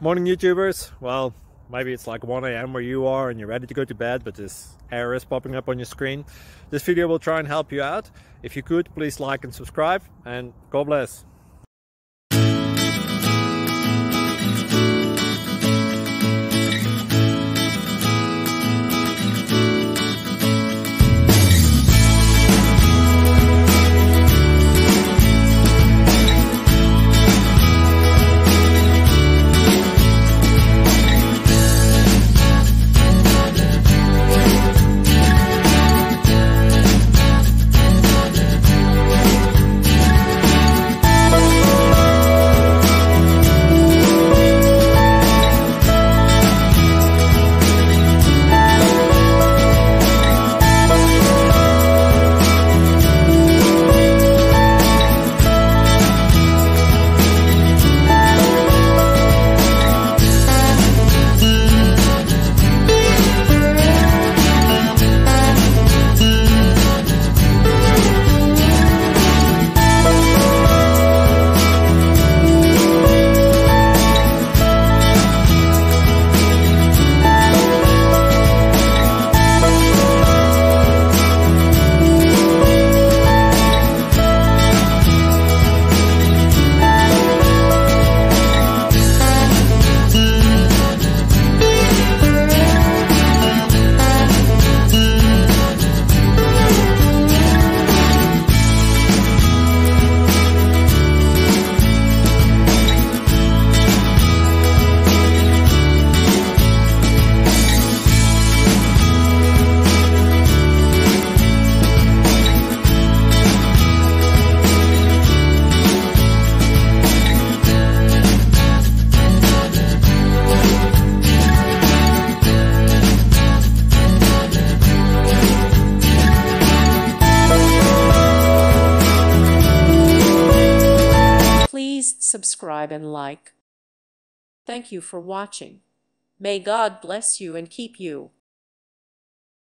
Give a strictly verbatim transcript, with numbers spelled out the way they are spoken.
Morning YouTubers. Well, maybe it's like one A M where you are and you're ready to go to bed, but this error is popping up on your screen. This video will try and help you out. If you could, please like and subscribe, and God bless. Please subscribe and like. Thank you for watching. May God bless you and keep you.